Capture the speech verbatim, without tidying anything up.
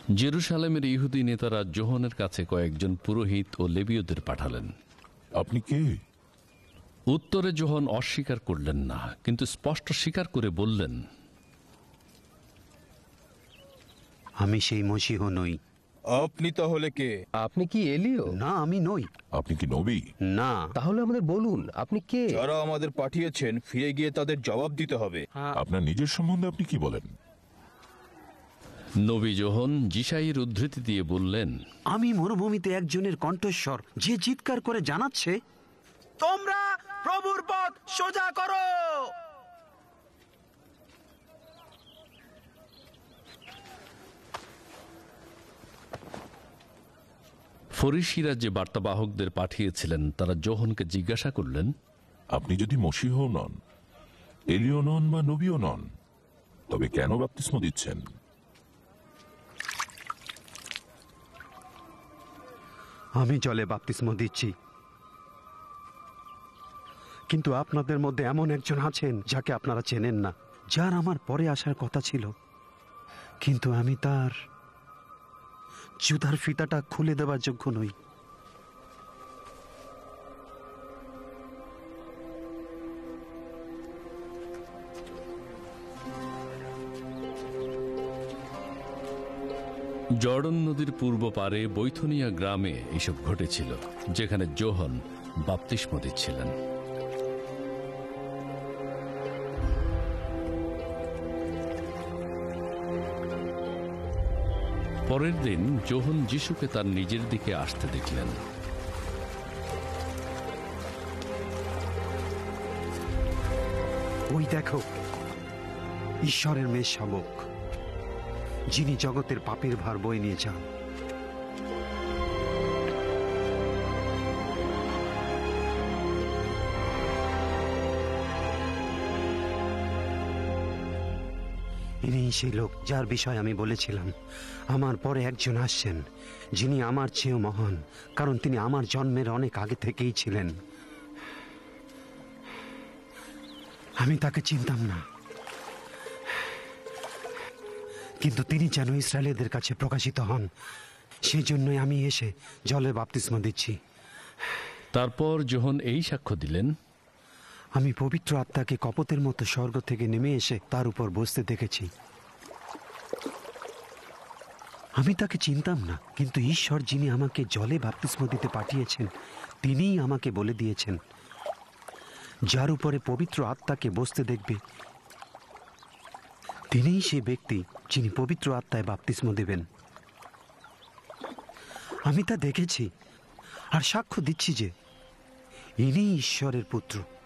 জেরুসালেমের ইহুদি নেতারা যোহনের কাছে কয়েকজন পুরোহিত ও লেবীয়দের পাঠালেন। আপনি কে? উত্তরে যোহন অস্বীকার করলেন না, কিন্তু স্পষ্ট স্বীকার করে বললেন, আমি সেই মসীহ নই। আপনি তাহলে কে? আপনি কি এলিও? না, আমি নই। আপনি কি নবী? না। তাহলে আমাদের বলুন, আপনি কে? যারা আমাদের পাঠিয়েছেন ফিরে গিয়ে তাদের জবাব দিতে হবে। আপনার নিজের সম্বন্ধে আপনি কি বলেন? নবী যোহন যিশাইয়ের উদ্ধৃতি দিয়ে বললেন, আমি মরুভূমিতে একজনের কণ্ঠস্বর, যে চিৎকার করে জানাচ্ছে, তোমরা প্রভুর পথ সোজা করো। ফরিসীরা যে বার্তাবাহকদের পাঠিয়েছিলেন তারা যোহনকে জিজ্ঞাসা করলেন, আপনি যদি মসীহ নন, এলিও নন বা নবীও নন, তবে কেন বাপ্তিস্ম দিচ্ছেন? আমি জলে বাপ্তিস্ম দিচ্ছি, কিন্তু আপনাদের মধ্যে এমন একজন আছেন যাকে আপনারা চেনেন না, যার আমার পরে আসার কথা ছিল, কিন্তু আমি তার জুতার ফিতাটা খুলে দেওয়ার যোগ্য নই। জর্ডন নদীর পূর্ব পারে বৈথনিয়া গ্রামে এসব ঘটেছিল, যেখানে যোহন বাপ্তিস্ম দিচ্ছিলেন। পরের দিন যোহন যিশুকে তার নিজের দিকে আসতে দেখলেন। ওই দেখো, ঈশ্বরের মেয়ে শাবক, যিনি জগতের পাপের ভার বয়ে নিয়ে যান। ইনি সেই লোক যার বিষয়ে আমি বলেছিলাম, আমার পরে একজন আসছেন যিনি আমার চেয়েও মহান, কারণ তিনি আমার জন্মের অনেক আগে থেকেই ছিলেন। আমি তাকে চিনতাম না, কিন্তু তিনি যেন ইসরায়েলদের কাছে প্রকাশিত হন, সেই জন্যই আমি এসে জলে বাপ্তিস্ম দিচ্ছি। তারপর যোহন এই সাক্ষ্য দিলেন, আমি পবিত্র আত্মাকে কপতের মতো স্বর্গ থেকে নেমে এসে তার উপর বসতে দেখেছি। আমি তাকে চিনতাম না, কিন্তু ঈশ্বর যিনি আমাকে জলে বাপ্তিস্ম দিতে পাঠিয়েছেন, তিনিই আমাকে বলে দিয়েছেন, যার উপরে পবিত্র আত্মাকে বসতে দেখবে, তিনিই সেই ব্যক্তি যিনি পবিত্র আত্মায় বাপ্তিস্ম দেবেন। আমি তা দেখেছি আর সাক্ষ্য দিচ্ছি যে ইনি ঈশ্বরের পুত্র।